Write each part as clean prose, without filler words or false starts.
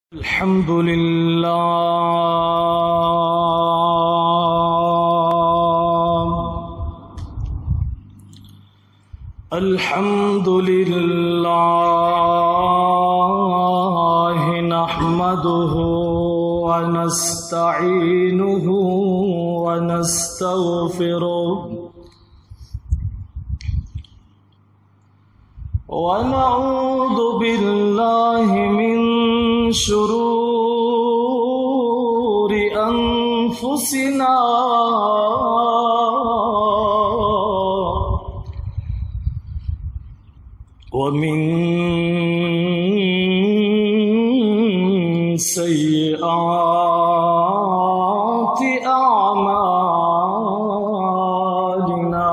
الحمد لله نحمده ونستعينه ونستغفره ونعوذ بالله من شرور أنفسنا ومن سيئات أعمالنا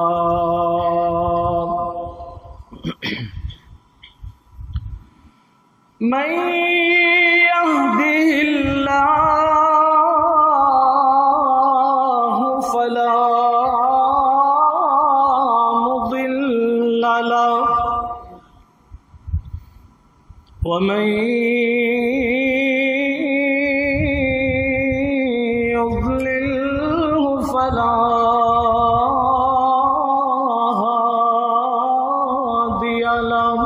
من يهده الله فلا مضل له ومن يضلله فلا هادي له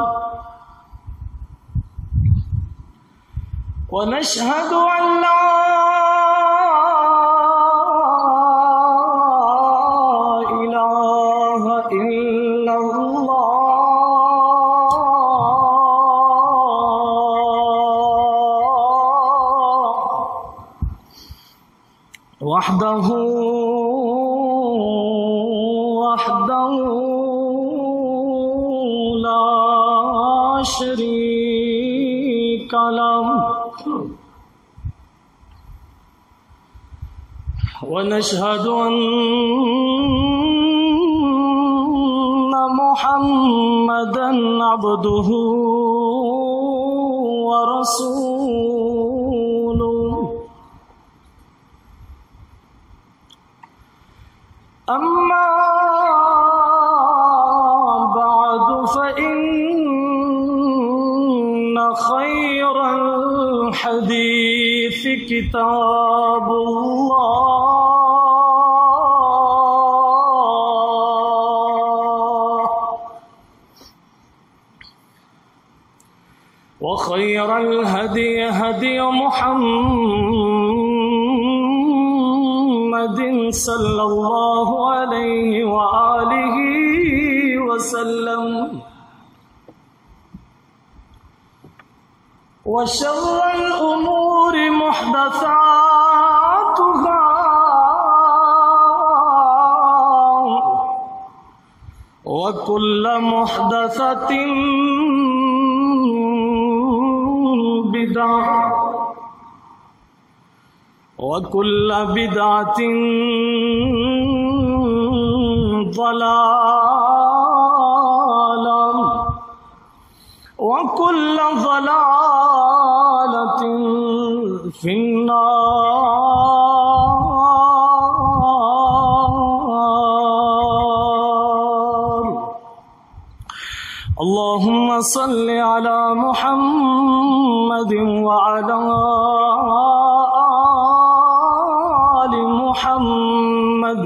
ونشهد أن لا إله إلا الله وحده لا شريك له ونشهد أن محمدًا عبده ورسوله أما بعد فإن خير الحديث كتاب الله وخير الهدي هدي محمد صلى الله عليه وآله وسلم وشر الأمور محدثاتها وكل محدثة بدعة وكل بدعة ضلالة وكل ضلالة في النار. اللهم صل على محمد وعلى آل محمد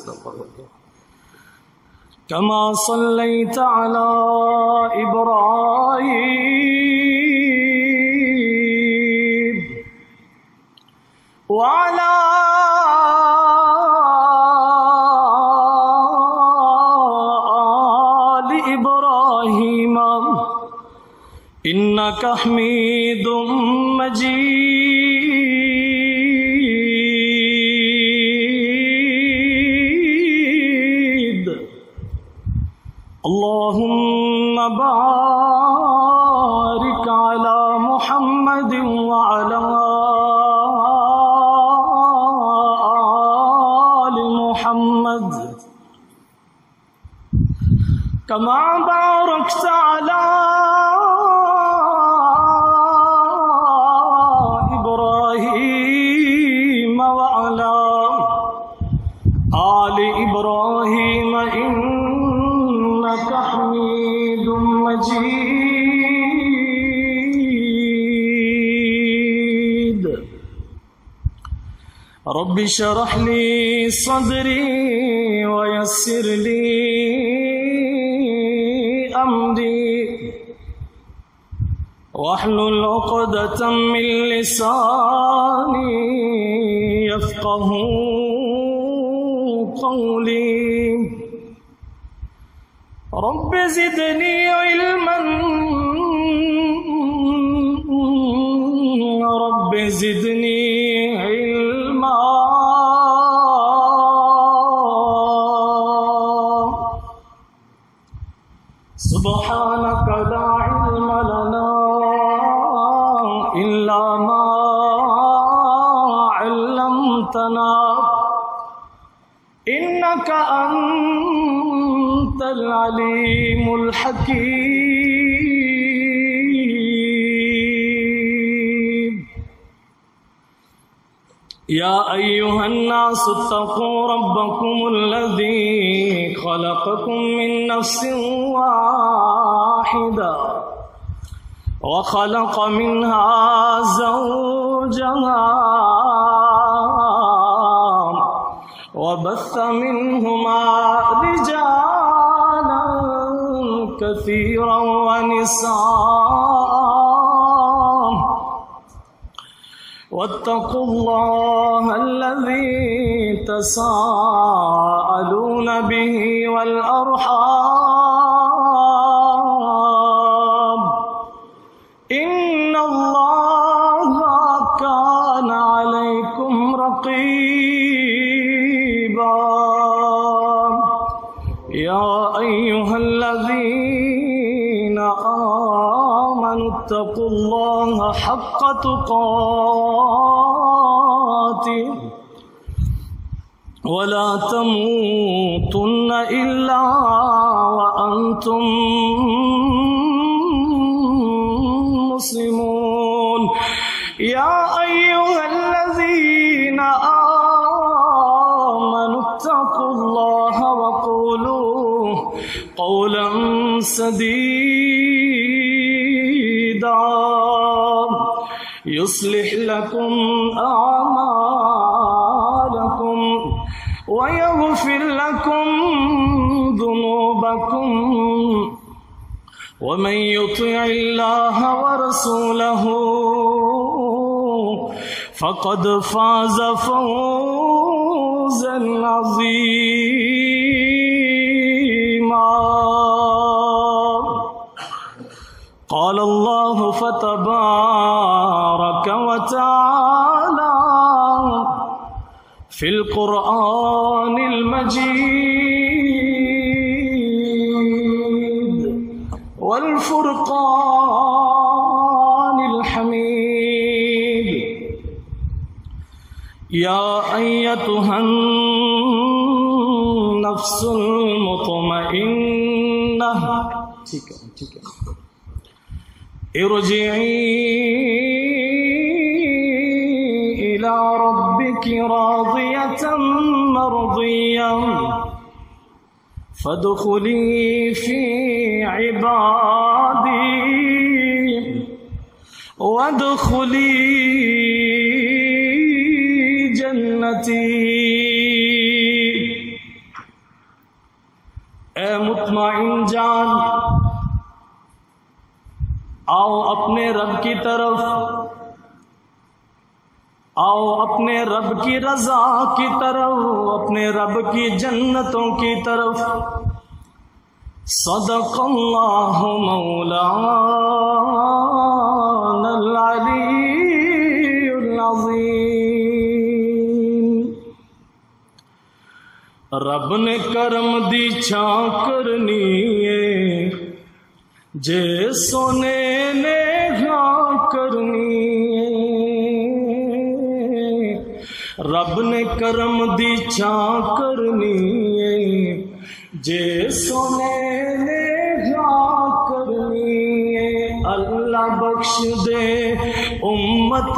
كما صليت على إبراهيم وعلى آل إبراهيم إنك حميد مجيد. اللهم بارك على محمد وعلى آل محمد كما باركت على إبراهيم وعلى آل إبراهيم إنك حميد مجيد. رب اشرح لي صدري ويسر لي أمري واحلل عقدة من لساني يفقه قولي رب زدني علما رب زدني علما سبحانك لا علم لنا إلا ما علمتنا إنك أنت العليم الحكيم يا أيها الناس اتقوا ربكم الذي خلقكم من نفس واحدة وخلق منها زوجها وبث منهما رجالا كثيرا ونساء واتقوا الله الذي تساءلون به والأرحام إن الله كان عليكم رقيبا يا أيها الذين آمنوا اتقوا الله حق تقاته ولا تموتن إلا وأنتم مسلمون يا أيها الذين آمنوا اتقوا الله وقولوا قولا سديدا يصلح لكم أعمالكم ويغفر لكم ذنوبكم ومن يطع الله ورسوله فقد فاز فوزا عظيما قال الله فتبارك وتعالى في القرآن المجيد والفرقان الحميد يا أيتها النفس المطمئنة ارجعي إلى ربك راضية مرضية فادخلي في عبادي وادخلي جنتي اے مطمئن جان آؤ اپنے رب کی طرف، آؤ اپنے رب کی رضا کی طرف، اپنے رب کی جنتوں کی طرف۔ صدق اللہ مولانا العلی العظیم۔ رب نے کرم دی چھاں کرنی ہے، جے سونے نے گھاں کرنی ہے۔ رب نے کرم دی چھاں کرنی ہے، جے سونے نے گھاں کرنی ہے۔ اللہ بخش دے امت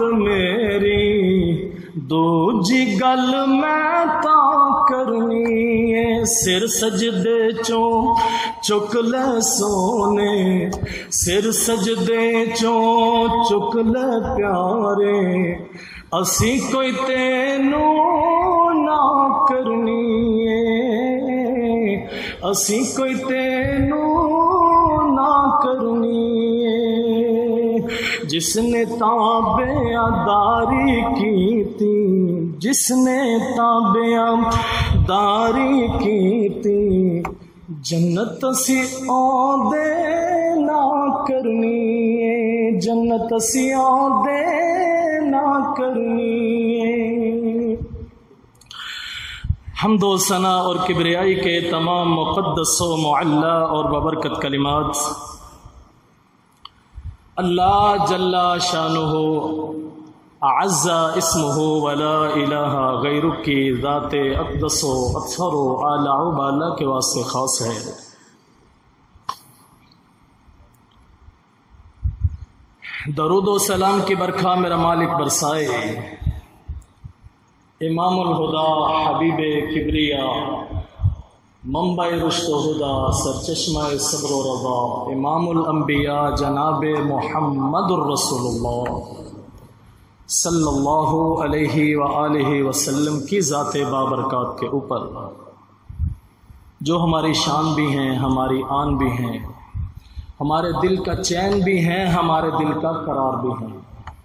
میری، دوجی گل میں تاں کرنی ہے۔ سر سجدے چوں چک لے سونے، سر سجدے چوں چک لے پیارے، اسی کوئی تینوں نہ کرنی ہے، اسی کوئی تینوں نہ کرنی ہے، جس نے تابعہ داری کی تھی، جس نے تابعہ داری کی تھی، جنت اسی آدے نہ کرنی ہے، جنت اسی آدے نہ کرنی ہے۔ حمد و ثنا اور کبریائی کے تمام مقدس و معلی اور ببرکت کلمات اللہ جل شانہ اعز اسمہ ولا الہ غیرہ کی ذات اقدس و اطہر و اعلی و بالا کے واسطے خاص ہے۔ درود و سلام کی برکھا میرا مالک برسائے، امام الہدا حبیب کبریا منبع رشد و ہدا سرچشمہ صبر و رضا امام الانبیاء جناب محمد الرسول اللہ صلی اللہ علیہ وآلہ وسلم کی ذات بابرکات کے اوپر، جو ہماری شان بھی ہیں، ہماری آن بھی ہیں، ہمارے دل کا چین بھی ہیں، ہمارے دل کا قرار بھی ہیں۔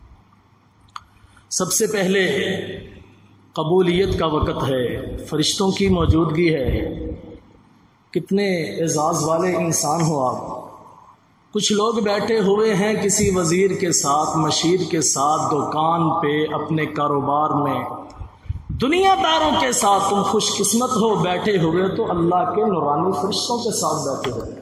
سب سے پہلے قبولیت کا وقت ہے، فرشتوں کی موجودگی ہے۔ کتنے اعزاز والے انسان ہو آپ۔ کچھ لوگ بیٹھے ہوئے ہیں کسی وزیر کے ساتھ، مشیر کے ساتھ، دکان پہ، اپنے کاروبار میں، دنیا داروں کے ساتھ۔ تم خوش قسمت ہو بیٹھے ہوئے تو اللہ کے نورانی فرشتوں کے ساتھ بیٹھے ہوئے۔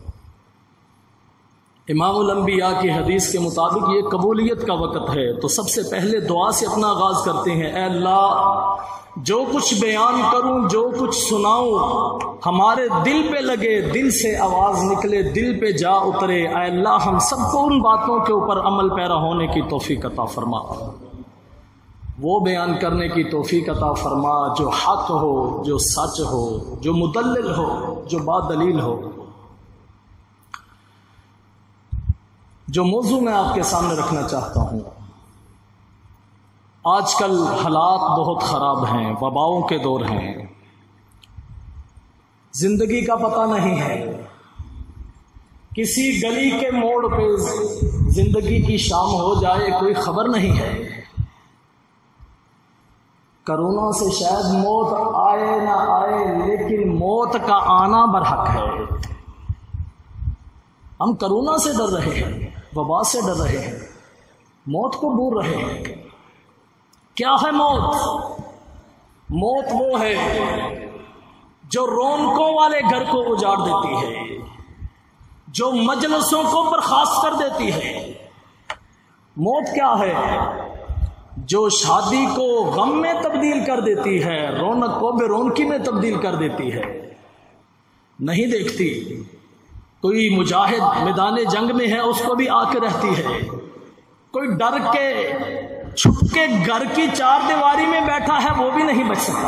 امام الانبیاء کی حدیث کے مطابق یہ قبولیت کا وقت ہے، تو سب سے پہلے دعا سے اپنا آغاز کرتے ہیں۔ اے اللہ، جو کچھ بیان کروں، جو کچھ سناؤں، ہمارے دل پہ لگے، دل سے آواز نکلے، دل پہ جا اترے۔ اے اللہ، ہم سب کو ان باتوں کے اوپر عمل پیرا ہونے کی توفیق عطا فرما، وہ بیان کرنے کی توفیق عطا فرما جو حق ہو، جو سچ ہو، جو مدلل ہو، جو بادلیل ہو۔ جو موضوع میں آپ کے سامنے رکھنا چاہتا ہوں، آج کل حالات بہت خراب ہیں، وباؤں کے دور ہیں، زندگی کا پتہ نہیں ہے، کسی گلی کے موڑ پہ زندگی کی شام ہو جائے کوئی خبر نہیں ہے۔ کرونا سے شاید موت آئے نہ آئے، لیکن موت کا آنا برحق ہے۔ ہم کرونا سے ڈر رہے ہیں، وبا سے ڈر رہے ہیں، موت کو بور رہے ہیں۔ کیا ہے موت؟ موت وہ ہے جو رونقوں والے گھر کو اجاڑ دیتی ہے، جو مجلسوں کو برخاست کر دیتی ہے۔ موت کیا ہے؟ جو شادی کو غم میں تبدیل کر دیتی ہے، رونق کو بے رونقی میں تبدیل کر دیتی ہے۔ نہیں دیکھتی، کوئی مجاہد میدان جنگ میں ہے، اس کو بھی آ کے رہتی ہے۔ کوئی ڈر کے چھپ کے گھر کی چار دیواری میں بیٹھا ہے، وہ بھی نہیں بچ سکتا۔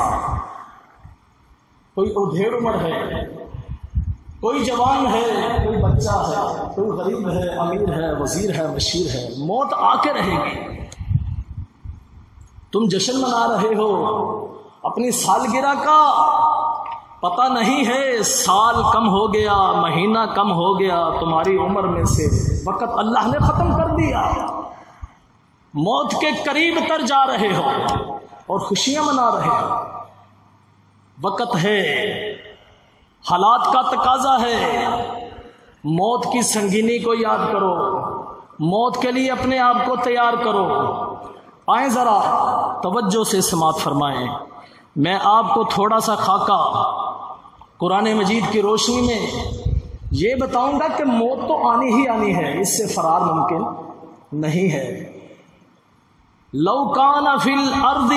کوئی ادھیڑ عمر ہے، کوئی جوان ہے، کوئی بچہ ہے، کوئی غریب ہے، امیر ہے، وزیر ہے، مشیر ہے، موت آ کے رہے گی۔ تم جشن منا رہے ہو اپنی سالگرہ کا، پتہ نہیں ہے سال کم ہو گیا، مہینہ کم ہو گیا، تمہاری عمر میں سے وقت اللہ نے ختم کر دیا۔ موت کے قریب تر جا رہے ہو اور خوشیاں منا رہے ہو۔ وقت ہے، حالات کا تقاضا ہے، موت کی سنگینی کو یاد کرو، موت کے لیے اپنے آپ کو تیار کرو۔ آئیں ذرا توجہ سے سماعت فرمائیں، میں آپ کو تھوڑا سا خاکہ قرآن مجید کی روشنی میں یہ بتاؤں گا کہ موت تو آنی ہی آنی ہے، اس سے فرار ممکن نہیں ہے۔ لو کان فی الارض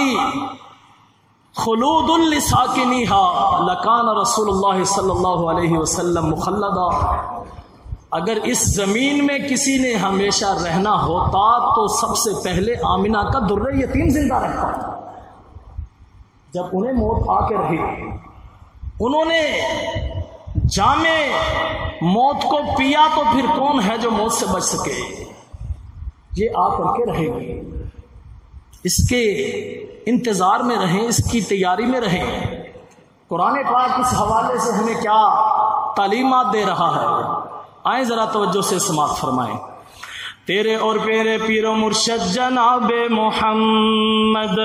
خلود لساکنیہا لکان رسول اللہ صلی اللہ علیہ وسلم مخلدا۔ اگر اس زمین میں کسی نے ہمیشہ رہنا ہوتا تو سب سے پہلے آمنہ کا درِ یتیم زندہ رہتا۔ جب انہیں موت آ کے رہی انہوں نے جام موت کو پیا تو پھر کون ہے جو موت سے بچ سکے؟ یہ آ کر کے رہے گی، اس کے انتظار میں رہیں، اس کی تیاری میں رہیں۔ قرآن پاک اس حوالے سے ہمیں کیا تعلیمات دے رہا ہے، آئیں ذرا توجہ سے سماعت فرمائیں۔ تیرے اور پیرے پیر و مرشد جناب محمد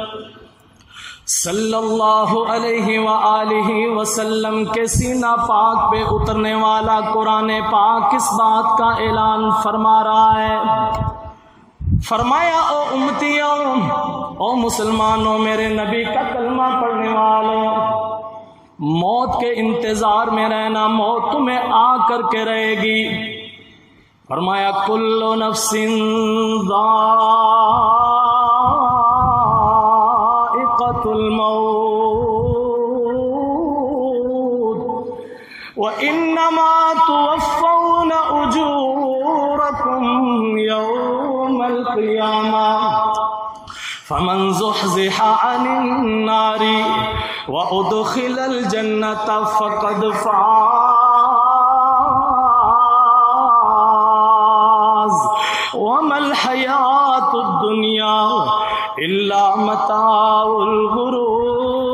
صلی اللہ علیہ وآلہ وسلم کے سینہ پاک پہ اترنے والا قرآن پاک کس بات کا اعلان فرما رہا ہے؟ فرمایا او امتیوں، او مسلمانوں، میرے نبی کا کلمہ پڑھنے والوں، موت کے انتظار میں رہنا، موت تمہیں آ کر کے رہے گی۔ فرمایا کل نفس الموت وإنما توفون أجوركم يوم القيامة فمن زحزح عن النار وأدخل الجنة فقد فاز وما الحياة الدنيا إلا متاع الغرور۔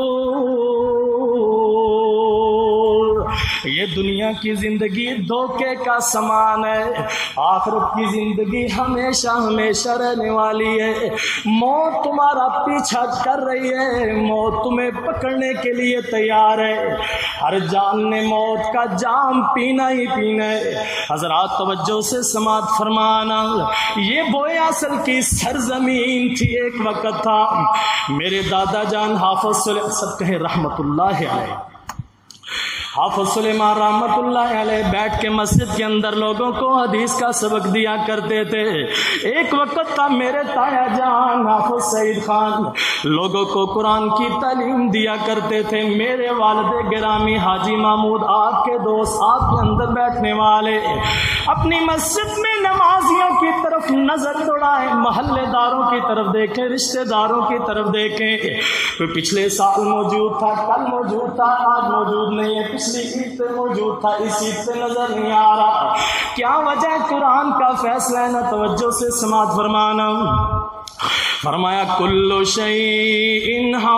یہ دنیا کی زندگی دھوکے کا سامان ہے، آخرت کی زندگی ہمیشہ ہمیشہ رہنے والی ہے۔ موت تمہارا پیچھا کر رہی ہے، موت تمہیں پکڑنے کے لیے تیار ہے، ہر جان نے موت کا جام پینا ہی پینا ہے۔ حضرات توجہ سے سماعت فرمانا، یہ بوئے اصل کی سرزمین تھی، ایک وقت تھا میرے دادا جان حافظ سب کہیں رحمت اللہ علیہ، حافظ سلیمان رحمت اللہ علیہ بیٹھ کے مسجد کے اندر لوگوں کو حدیث کا سبق دیا کرتے تھے۔ ایک وقت تھا میرے تایا جان حافظ سعید خان لوگوں کو قرآن کی تعلیم دیا کرتے تھے۔ میرے والد گرامی حاجی محمود، آپ کے دوست، آپ کے اندر بیٹھنے والے، اپنی مسجد میں نمازیوں کی طرف نظر دوڑائیں، محلے داروں کی طرف دیکھیں، رشتہ داروں کی طرف دیکھیں، کوئی پچھلے سال موجود تھا، کل موجود تھا، آج موجود نہیں ہے، پچھلی عید پہ موجود تھا، اس عید پہ نظر نہیں آ رہا۔ کیا وجہ ہے؟ قرآن کا فیصلہ ہے نا، توجہ سے سماعت فرمانا۔ فرمایا کل شیء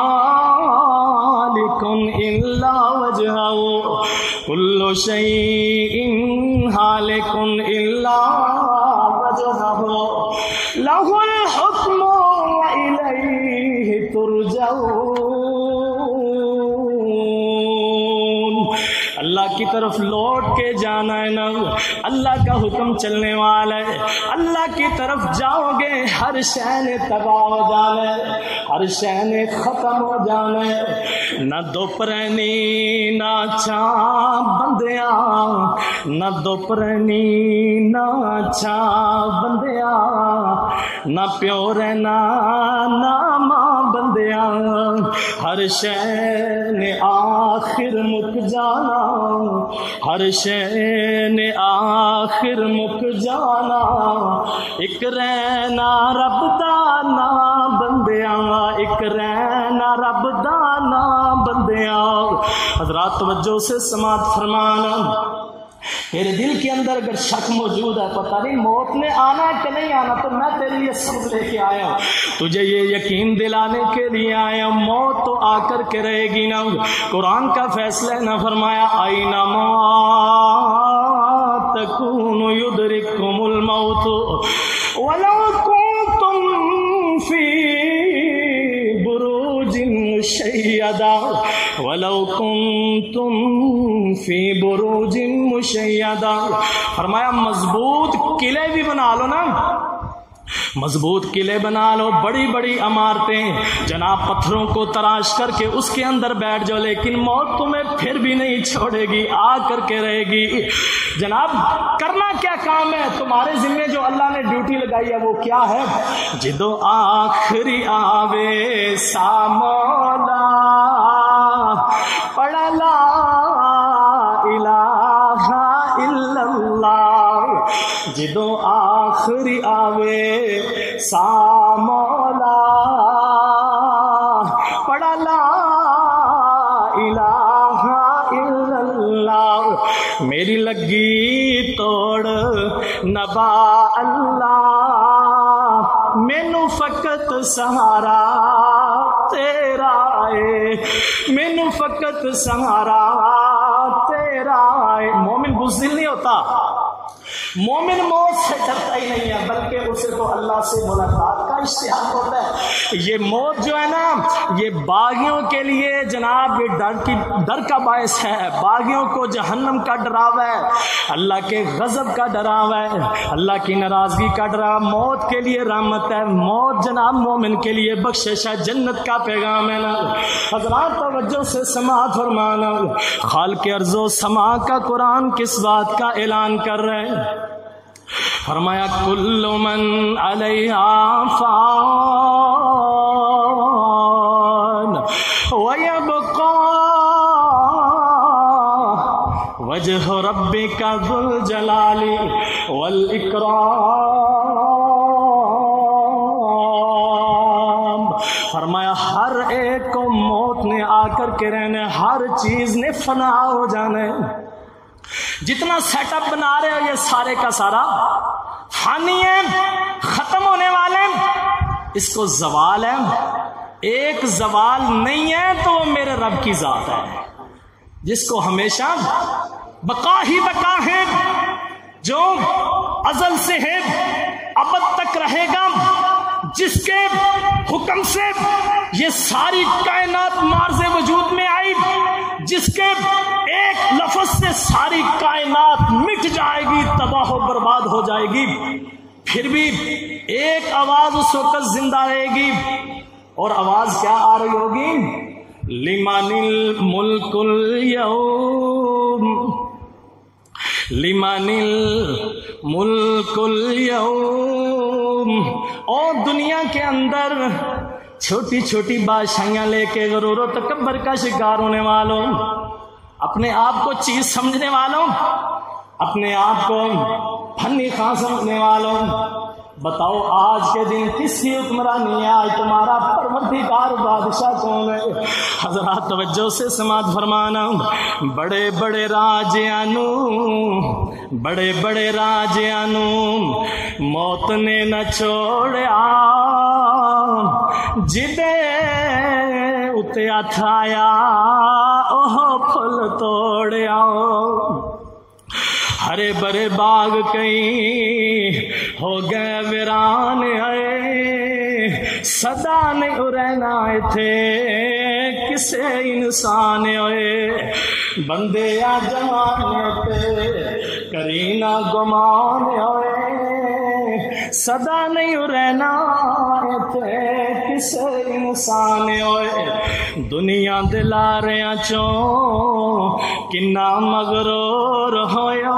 ہالک الا وجہہ، کل شیء ہالک الا وجہہ لہ الحکم والیہ ترجعون۔ اللہ کی طرف لوٹ کے جانا ہے نا، اللہ کا حکم چلنے والا ہے، اللہ کی طرف جاؤ گے، ہر شے نے تباہ ہو جانا ہے، ہر شے نے ختم ہو جانا ہے۔ نہ دوپرنی نہ چھاں بندیاں، نہ دوپرنی نہ چھاں بندیاں، نہ پیو رہنا نہ ماں بندیاں، ہر شے نے آخر مک جانا، ہر شے نے آخر مک جانا، ایک رہنا رب دا نا بندیاں، ایک رہنا رب دا نا بندیاں۔ حضرات توجہ سے سماعت فرمانا، میرے دل کے اندر اگر شک موجود ہے، پتہ نہیں موت نے آنا ہے کہ نہیں آنا، تو میں تیرے لیے سب لے کے آیا ہوں، تجھے یہ یقین دلانے کے لیے آیا ہوں، موت تو آ کر کے رہے گی نا۔ قرآن کا فیصلہ نہ فرمایا اینما تکون یدرککم الموت ولو کنتم فی بروج مشیدہ، ولو کنتم فی بروج مشیدہ۔ فرمایا مضبوط قلعے بھی بنا لو نا، مضبوط قلعے بنا لو، بڑی بڑی عمارتیں جناب پتھروں کو تراش کر کے اس کے اندر بیٹھ جاؤ، لیکن موت تمہیں پھر بھی نہیں چھوڑے گی، آ کر کے رہے گی۔ جناب کرنا کیا کام ہے تمہارے ذمے، جو اللہ نے ڈیوٹی لگائی ہے وہ کیا ہے؟ جدو آخری آوے سا مولا پڑھا لا الہ الا اللہ، جدو آخری آوے سا مولا پڑھا لا الہ میری لگی توڑ نبا اللہ مینو فقط سہارا تیرا ہے، مینو فقط سہارا تیرا ہے۔ مومن بزدل نہیں ہوتا، مومن موت سے ڈرتا ہی نہیں ہے، بلکہ اسے تو اللہ سے ملاقات کا اشتیاق ہوتا ہے۔ یہ موت جو ہے نا، یہ باغیوں کے لیے جناب یہ ڈر کا باعث ہے، باغیوں کو جہنم کا ڈراوا ہے، اللہ کے غضب کا ڈراوا ہے، اللہ کی ناراضگی کا ڈراوا۔ موت کے لیے رحمت ہے، موت جناب مومن کے لیے بخشش ہے، جنت کا پیغام ہے نا۔ حضرات توجہ سے سماعت فرمانا، خالق ارض و سما کا قرآن کس بات کا اعلان کر رہے ہیں؟ فرمایا کل من علیہا فان ویبقا وجہ ربک ذو الجلال والاکرام۔ فرمایا ہر ایک کو موت نے آ کر کے رہنا، ہر چیز نے فنا ہو جانا ہے۔ جتنا سیٹ اپ بنا رہے ہو یہ سارے کا سارا فانی ہے، ختم ہونے والے، اس کو زوال ہے۔ ایک زوال نہیں ہے تو وہ میرے رب کی ذات ہے، جس کو ہمیشہ بقا ہی بقا ہے، جو ازل سے ہے ابد تک رہے گا، جس کے حکم سے یہ ساری کائنات مارز وجود میں آئی، جس کے ایک لفظ سے ساری کائنات مٹ جائے گی، تباہ و برباد ہو جائے گی، پھر بھی ایک آواز اس وقت زندہ رہے گی، اور آواز کیا آ رہی ہوگی؟ لمن الملک اليوم، لمن الملک اليوم۔ اور دنیا کے اندر چھوٹی چھوٹی بادشاہیاں لے کے غرور و تکبر کا شکار ہونے والوں، اپنے آپ کو چیز سمجھنے والوں، اپنے آپ کو فنی خواہ سمجھنے والوں، بتاؤ آج کے دن کس کی حکمرانی ہے؟ آج تمہارا پروردگار بادشاہ کون ہے؟ حضرات توجہ سے سماعت فرمانا، بڑے بڑے راجیانو، بڑے بڑے راجیانو موت نے نہ چھوڑیا، جدے اتے ہاتھ آیا اوہ پھل توڑیا۔ ہرے برے باغ کئی ہو گئے ویران آئے، صدا نہیں رہنا تھے کسے انسان ہوئے، بندے آ جوانے تے کرینا گمان ہوئے، صدا نہیں رہنا تھے کسے انسان ہوئے، دنیا دلاریاں چوں کنا مغرور ہویا۔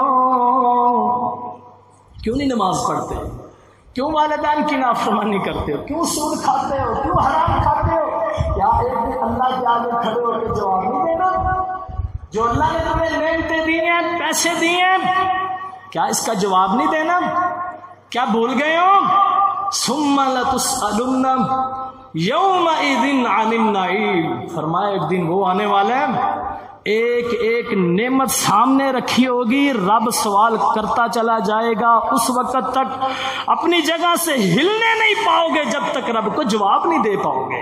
کیوں نہیں نماز پڑھتے؟ کیوں والدین کی نافرمانی کرتے ہو؟ کیوں سود کھاتے ہو؟ کیوں حرام کھاتے ہو؟ کیا ایک دن اللہ کے آگے کھڑے ہو کے جواب نہیں دینا؟ جو اللہ نے تمہیں نعمتیں دی ہیں، پیسے دیے ہیں، کیا اس کا جواب نہیں دینا؟ کیا بھول گئے ہو؟ ثم لتسألن یومئذ عن النعیم۔ فرمایا ایک دن وہ آنے والا ہے، ایک ایک نعمت سامنے رکھی ہوگی، رب سوال کرتا چلا جائے گا، اس وقت تک اپنی جگہ سے ہلنے نہیں پاؤ گے جب تک رب کو جواب نہیں دے پاؤ گے۔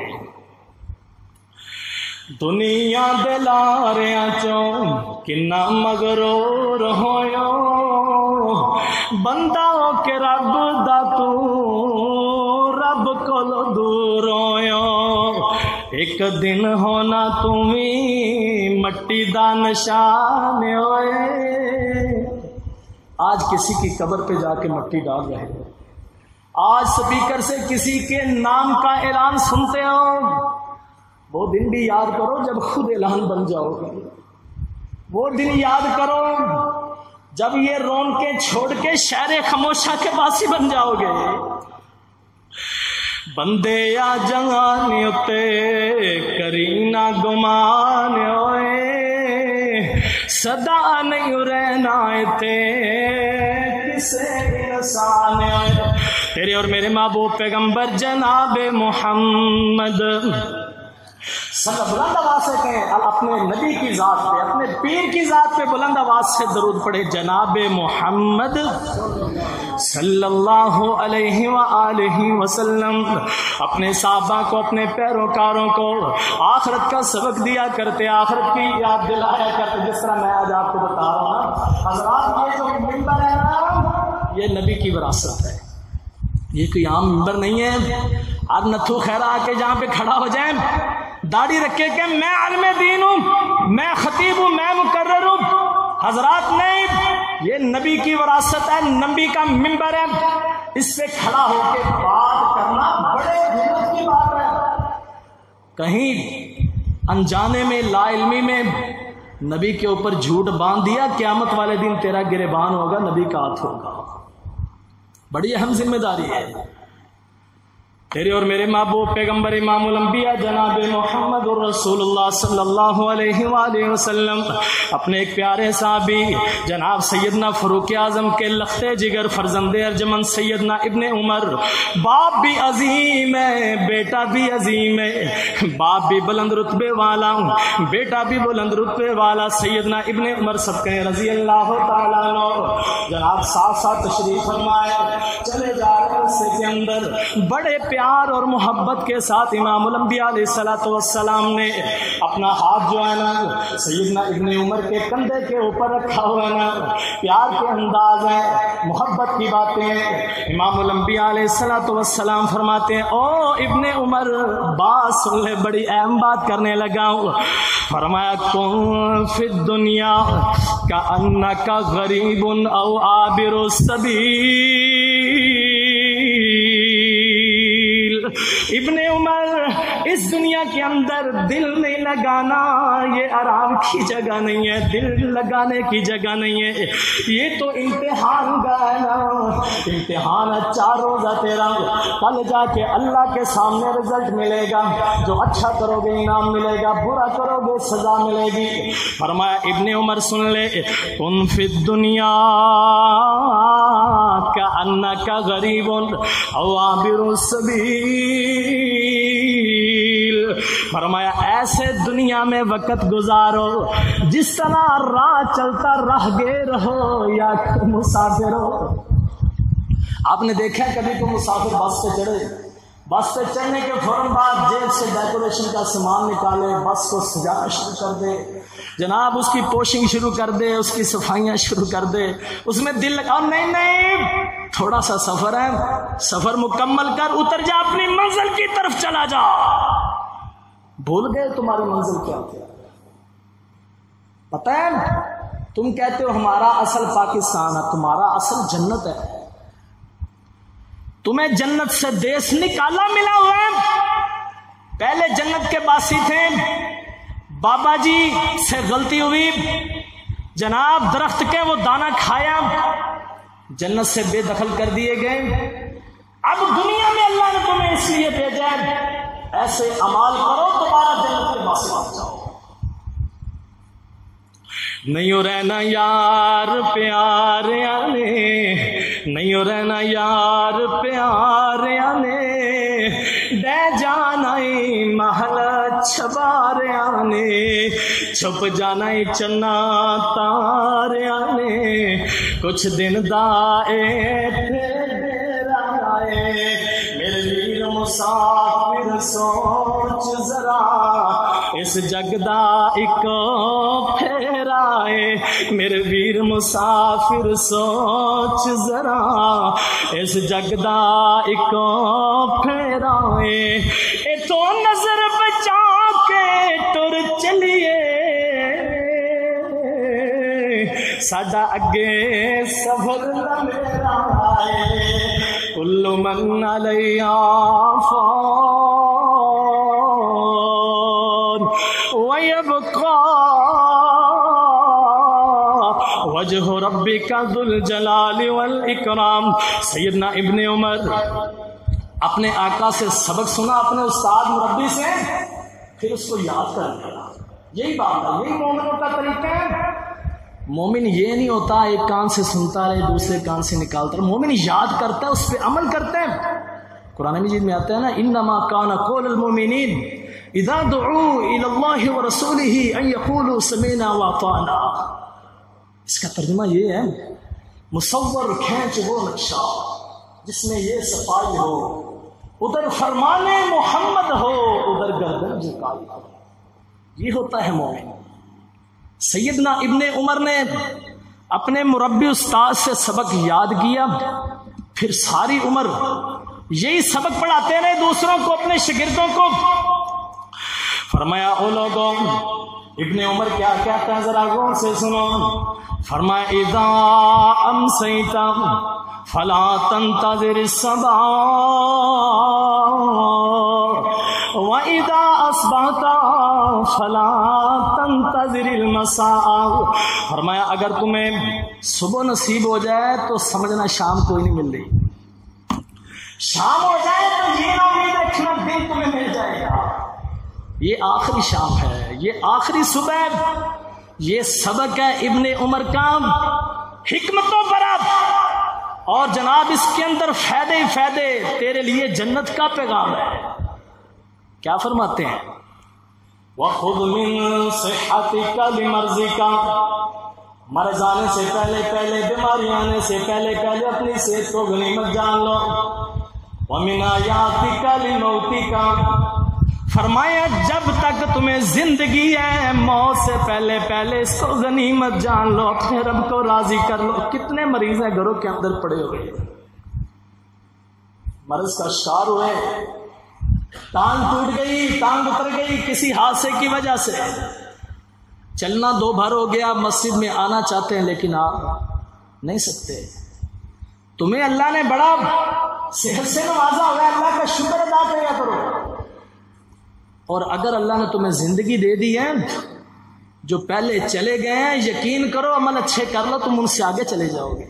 دنیا دلاریاں چوں کنا مغرور ہویا، بندہ ہو کے رب دا تو رب کولو دور ہویا، ایک دن ہونا تمہیں مٹی دا نشان ہوئے۔ آج کسی کی قبر پہ جا کے مٹی ڈال رہے ہو، آج سپیکر سے کسی کے نام کا اعلان سنتے ہو، وہ دن بھی یاد کرو جب خود اعلان بن جاؤ گے، وہ دن یاد کرو جب یہ رون کے چھوڑ کے شہر خاموشہ کے باسی بن جاؤ گے۔ بندے آ جانے تے کرینا گمان ہوئے، صدا نہیں رہنا تے کسے انسان ہوئے۔ تیرے اور میرے محبوب پیغمبر جناب محمد بلند آواز سے کہیں، اپنے نبی کی ذات پہ، اپنے پیر کی ذات پہ بلند آواز سے درود پڑھے، جناب محمد صلی اللہ علیہ وآلہ وسلم اپنے صحابہ کو، اپنے پیروکاروں کو آخرت کا سبق دیا کرتے، آخرت کی یاد دلایا کرتے، جس طرح میں آج آپ کو بتا رہا ہوں نا حضرات۔ یہ جو ممبر ہے نا، یہ نبی کی وراثت ہے، یہ کوئی عام ممبر نہیں ہے۔ آج نتھو خیرہ آ کے جہاں پہ کھڑا ہو جائیں، داڑھی رکھے کہ میں عالم دین ہوں، میں خطیب ہوں، میں مقرر ہوں، حضرات نہیں، یہ نبی کی وراثت ہے، نبی کا ممبر ہے، اس پہ کھڑا ہو کے بات کرنا بڑے ہمت کی بات ہے۔ کہیں انجانے میں، لا علمی میں نبی کے اوپر جھوٹ باندھ دیا، قیامت والے دن تیرا گریبان ہوگا، نبی کا ہاتھ ہوگا۔ بڑی اہم ذمہ داری ہے۔ تیرے اور میرے محبوب پیغمبر امام الانبیاء جناب محمد الرسول اللہ صلی اللہ علیہ وآلہ وسلم اپنے ایک پیارے صحابی جناب سیدنا فاروق اعظم کے لختے جگر فرزند ارجمند سیدنا ابن عمر، باپ بھی عظیم ہے، بیٹا بھی عظیم ہے، باپ بھی بلند رتبے والا، بیٹا بھی بلند رتبے والا، سیدنا ابن عمر سب کہیں رضی اللہ تعالیٰ عنہ، جناب ساتھ ساتھ تشریف فرمائے، چلے جا رہے رستے کے اندر بڑے پیار اور محبت کے ساتھ امام الانبیاء علیہ السلام نے اپنا ہاتھ جو ہے نا سیدنا ابن عمر کے کندھے کے اوپر رکھا ہوا ہے نا، پیار کے انداز ہیں، محبت کی باتیں ہیں۔ امام الانبیاء علیہ السلام فرماتے ہیں، او ابن عمر بات سن لے، بڑی اہم بات کرنے لگا ہوں۔ فرمایا کن فی الدنیا کأنک غریب او عابر السبیل۔ ابن عمر اس دنیا کے اندر دل نہیں لگانا، یہ آرام کی جگہ نہیں ہے، دل لگانے کی جگہ نہیں ہے، یہ تو امتحان کا ہے نا، امتحان ہے 4 روزہ تیرا، کل جا کے اللہ کے سامنے رزلٹ ملے گا، جو اچھا کرو گے انعام ملے گا، برا کرو گے سزا ملے گی۔ فرمایا ابن عمر سن لے، کن فی الدنیا کأنک غریب او عابر السبیل۔ فرمایا ایسے دنیا میں وقت گزارو جس طرح راہ چلتا راہگیر ہو یا مسافر ہو۔ آپ نے دیکھا کبھی تو مسافر بس پہ چڑھے، بس پہ چڑھنے کے فوراً بعد جیب سے ڈیکوریشن کا سامان نکالے، بس کو سجانا شروع کر دے، جناب اس کی پوشنگ شروع کر دے، اس کی صفائیاں شروع کر دے، اس میں دل لگا، نہیں تھوڑا سا سفر ہے، سفر مکمل کر اتر جا، اپنی منزل کی طرف چلا جا۔ بھول گئے تمہاری منزل کیا تھی؟ پتہ ہے تم کہتے ہو ہمارا اصل پاکستان ہے، تمہارا اصل جنت ہے، تمہیں جنت سے دیس نکالا ملا ہوا ہے۔ پہلے جنت کے باسی تھے، بابا جی سے غلطی ہوئی، جناب درخت کے وہ دانہ کھایا، جنت سے بے دخل کر دیے گئے۔ اب دنیا میں اللہ نے تمہیں اس لیے بھیجا ہے، ایسے عمال کرو دوبارہ جنت کے باسی بن جاؤ۔ نہیں رہنا یار پیار آنے، نہیں رہنا یار پیار آنے، دے جانا محل چھبار آنے، چھپ جانا چنا تار آنے، کچھ دن دائے تھے آئے، میرے ویر مسافر سوچ ذرا، اس جگ دا ایک پھیر آئے، میرے ویر مسافر سوچ ذرا، اس جگ دا ایک پھیر آئے، اے تو نظر بچا کے ٹر چلیے، ساڈا اگے سفر میرا آئے، کل من علیہا فان ویبقا وجہ ربک ذو الجلال والاکرام۔ سیدنا ابن عمر اپنے آقا سے سبق سنا، اپنے استاد مربی سے، پھر اس کو یاد کر لیا۔ یہی بات ہے، یہی مومنوں کا طریقہ ہے۔ مومن یہ نہیں ہوتا ایک کان سے سنتا رہے دوسرے کان سے نکالتا رہے، مومن یاد کرتا ہے، اس پہ عمل کرتا ہے۔ قرآن مجید میں آتا ہے نا، انما کان قول المؤمنین اذا دعوا الى اللہ ورسولہ ان یقولوا سمعنا واطعنا. اس کا ترجمہ یہ ہے، مصور کھینچ وہ نقشہ جس میں یہ صفائی ہو، ادھر فرمان محمد ہو، ادھر گردن جھکائی ہو. یہ ہوتا ہے مومن. سیدنا ابن عمر نے اپنے مربی استاد سے سبق یاد کیا، پھر ساری عمر یہی سبق پڑھاتے رہے دوسروں کو، اپنے شاگردوں کو. فرمایا او لوگوں، ابن عمر کیا کہتا ہے ذرا غور سے سنو. فرمایا اذا امسیت فلا تنتظر الصباح وَإِذَا أَصْبَحْتَ فَلَا تَنْتَظِرِ الْمَسَاءَ. فرمایا اگر تمہیں صبح نصیب ہو جائے تو سمجھنا شام کوئی نہیں مل رہی، شام ہو جائے تو یہ نہ امید رکھنا دن تمہیں مل جائے گا. یہ آخری شام ہے، یہ آخری صبح ہے. یہ سبق ہے ابن عمر کا حکمتوں براب، اور جناب اس کے اندر فائدے ہی فائدے، تیرے لیے جنت کا پیغام ہے. کیا فرماتے ہیں؟ وَخُذْ مِن صِحَّتِكَ لِمَرْضِكَ، مرض آنے سے پہلے پہلے، بیماری آنے سے پہلے پہلے اپنی صحت کو غنیمت جان لو. وَمِنْ حَيَاتِكَ لِمَوْتِكَ، فرمایا جب تک تمہیں زندگی ہے موت سے پہلے پہلے اس کو غنیمت جان لو، اپنے رب کو راضی کر لو. کتنے مریض ہیں گھروں کے اندر پڑے ہوئے، مرض کا شکار ہوئے، ٹانگ ٹوٹ گئی، ٹانگ اتر گئی کسی حادثے کی وجہ سے، چلنا دو بھر ہو گیا، مسجد میں آنا چاہتے ہیں لیکن آ نہیں سکتے. تمہیں اللہ نے بڑا صحت سے نوازا ہوا ہے، اللہ کا شکر ادا کیا کرو. اور اگر اللہ نے تمہیں زندگی دے دی ہے، جو پہلے چلے گئے ہیں یقین کرو عمل اچھے کر لو تم ان سے آگے چلے جاؤ گے.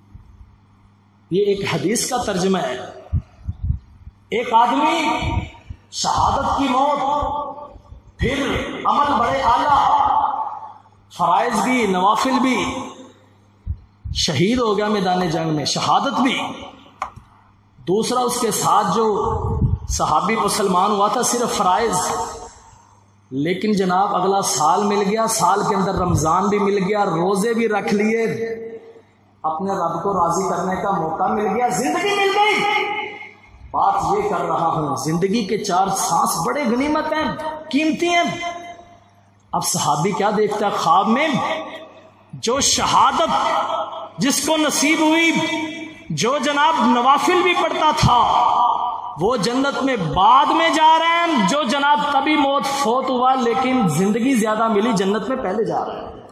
یہ ایک حدیث کا ترجمہ ہے. ایک آدمی شہادت کی موت، پھر عمل بڑے اعلیٰ، فرائض بھی نوافل بھی، شہید ہو گیا میدان جنگ میں، شہادت بھی. دوسرا اس کے ساتھ جو صحابی مسلمان ہوا تھا صرف فرائض، لیکن جناب اگلا سال مل گیا، سال کے اندر رمضان بھی مل گیا، روزے بھی رکھ لیے، اپنے رب کو راضی کرنے کا موقع مل گیا، زندگی مل گئی. بات یہ کر رہا ہوں زندگی کے 4 سانس بڑے غنیمت ہیں، قیمتی ہیں. اب صحابی کیا دیکھتا ہے خواب میں؟ جو شہادت جس کو نصیب ہوئی، جو جناب نوافل بھی پڑھتا تھا، وہ جنت میں بعد میں جا رہے ہیں. جو جناب تبھی موت فوت ہوا لیکن زندگی زیادہ ملی، جنت میں پہلے جا رہے ہیں.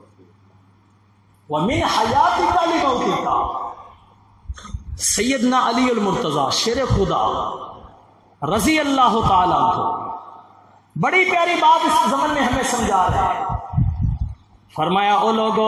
وَمِنْ حَيَاتِكَ لِمَوْتِكَ. سیدنا علی المرتضیٰ شیر خدا رضی اللہ تعالیٰ عنہ بڑی پیاری بات اس زمن میں ہمیں سمجھا رہے ہیں. فرمایا او لوگوں،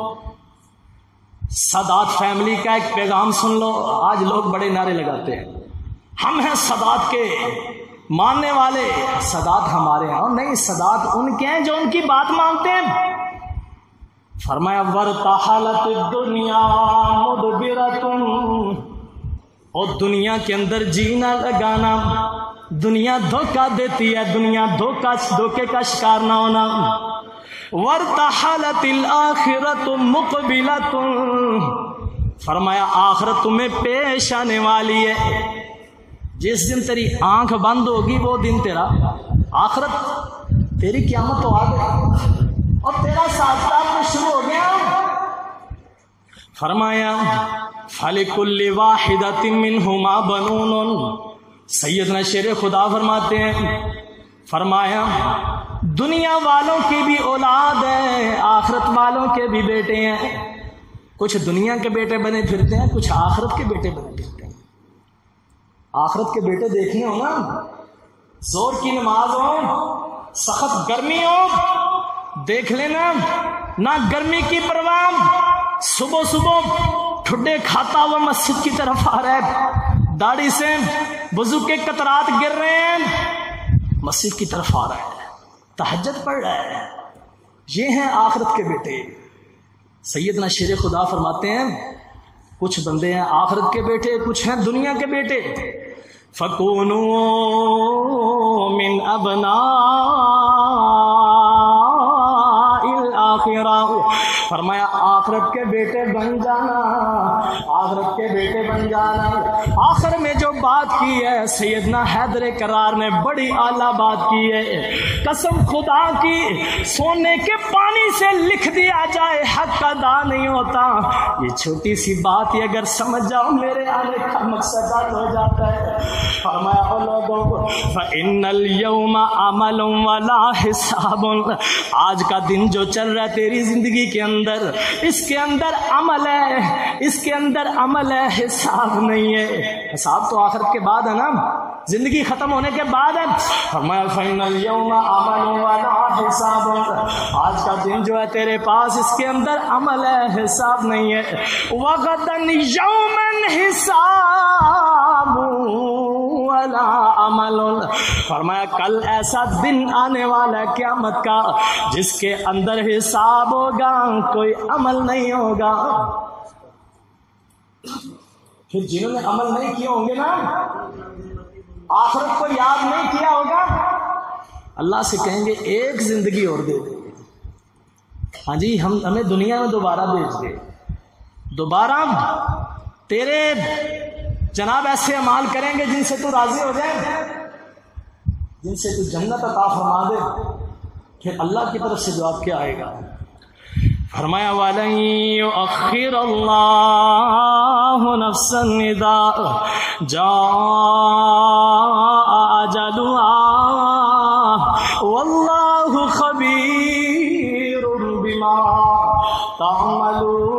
سادات فیملی کا ایک پیغام سن لو. آج لوگ بڑے نعرے لگاتے ہیں، ہم ہیں سادات کے ماننے والے، سادات ہمارے ہیں. اور نہیں، سادات ان کے ہیں جو ان کی بات مانتے ہیں. فرمایا وَارْتَحَلَتِ الدُّنْيَا مُدْبِرَةٌ، اور دنیا کے اندر جینا لگانا، دنیا دھوکہ دیتی ہے، دنیا دھوکے کا شکار نہ ہونا. وَارْتَحَلَتِ الْآخِرَةُ مُقْبِلَةٌ، فرمایا آخرت تمہیں پیش آنے والی ہے. جس دن تیری آنکھ بند ہوگی وہ دن تیرا آخرت، تیری قیامت تو آ گئی اور تیرا ساتھ میں شروع ہو گیا. فرمایا فَلِكُلِّ وَاحِدَةٍ مِّنْهُمَا بَنُونٌ. سیدنا شیر خدا فرماتے ہیں، فرمایا دنیا والوں کی بھی اولاد ہے، آخرت والوں کے بھی بیٹے ہیں. کچھ دنیا کے بیٹے بنے پھرتے ہیں، کچھ آخرت کے بیٹے بنے پھرتے ہیں. آخرت کے بیٹے دیکھنے ہو نا، زور کی نماز ہو، سخت گرمی ہو، دیکھ لینا، نہ گرمی کی پرواہ، صبح صبح ٹھڈے کھاتا ہوا مسجد کی طرف آ رہا ہے، داڑھی سے وضو کے قطرات گر رہے ہیں، مسجد کی طرف آ رہا ہے، تہجد پڑھ رہا ہے. یہ ہیں آخرت کے بیٹے. سیدنا شیر خدا فرماتے ہیں کچھ بندے ہیں آخرت کے بیٹے، کچھ ہیں دنیا کے بیٹے. فَكُونُوا مِنْ ابناء الاخرہ، فرمایا آخرت کے بیٹے بن جانا، آخرت کے بیٹے بن جانا۔ آخر میں جو بات کی ہے سیدنا حیدر کرار نے بڑی اعلیٰ بات کی ہے، قسم خدا کی سونے کے پانی سے لکھ دیا جائے حق ادا نہیں ہوتا، یہ چھوٹی سی بات ہی اگر سمجھ جاؤ میرے آنے کا مقصد حل ہو جاتا ہے۔ فرمایا او لوگوں فَإِنَّ الْيَوْمَ عَمَلٌ وَلَا حِسَابٌ، آج کا دن جو چل رہا ہے تیری زندگی کے اندر، اس کے اندر عمل ہے، اس کے اندر عمل ہے، حساب نہیں ہے۔ حساب تو آخرت کے بعد ہے نا، زندگی ختم ہونے کے بعد ہے۔ فرمایا فَإِنَّ الْيَوْمَ عَمَلٌ وَلَا حِسَابٌ، آج کا دن جو ہے تیرے پاس اس کے اندر عمل ہے، حساب نہیں ہے۔ وَغَدًا يَوْمًا حِسَابٌ وَلَا عَمَلٌ، فرمایا کل ایسا دن آنے والا ہے قیامت کا جس کے اندر حساب ہوگا، کوئی عمل نہیں ہوگا۔ پھر جنہوں نے عمل نہیں کیے ہوں گے نا، آخرت کو یاد نہیں کیا ہوگا، اللہ سے کہیں گے ایک زندگی اور دے دے، ہاں جی ہمیں دنیا میں دوبارہ بھیج دے، دوبارہ تیرے جناب ایسے اعمال کریں گے جن سے تو راضی ہو جائے، جن سے تو جنت عطا فرما دے۔ پھر اللہ کی طرف سے جواب کیا آئے گا؟ فرمایا وَلَن يُؤَخِّرَ اللَّهُ نَفْسًا إِذَا جَاءَ أَجَلُهَا وَاللَّهُ خَبِيرٌ بِمَا تَعْمَلُونَ،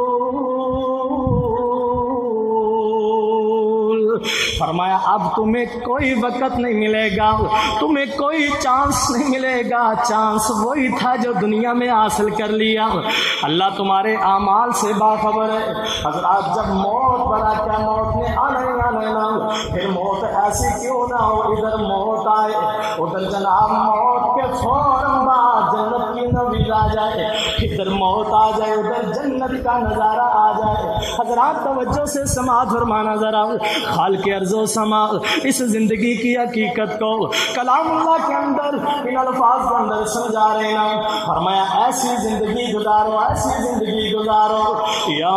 فرمایا اب تمہیں کوئی وقت نہیں ملے گا، تمہیں کوئی چانس نہیں ملے گا، چانس وہی تھا جو دنیا میں حاصل کر لیا۔ اللہ تمہارے اعمال سے باخبر ہے۔ حضرات جب موت بڑا کیا موت نے آنا ہی آنا، پھر موت ایسی کیوں نہ ہو ادھر موت آئے ادھر جناب موت کے فوراً بعد جنت کی نوید آ جائے، ادھر موت آ جائے ادھر جنت کا نظارہ آ جائے۔ حضرات توجہ سے سماعت فرمانا ذرا، خالق ارض و سما اس زندگی کی حقیقت کو کلام اللہ کے اندر ان الفاظ کے اندر سمجھا رہے ہیں۔ فرمایا ایسی زندگی گزارو، ایسی زندگی گزارو، یا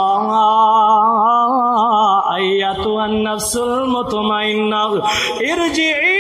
ایتھا النفس المطمئنہ ارجعی